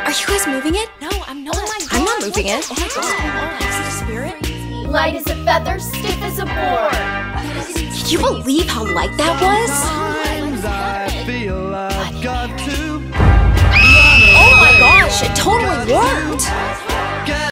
Are you guys moving it? No, I'm not. I'm not moving it. Oh my god. Is it a spirit? Light as a feather, stiff as a board. Can you believe how light that was? Sometimes I feel I've got to. Oh my gosh, it totally worked!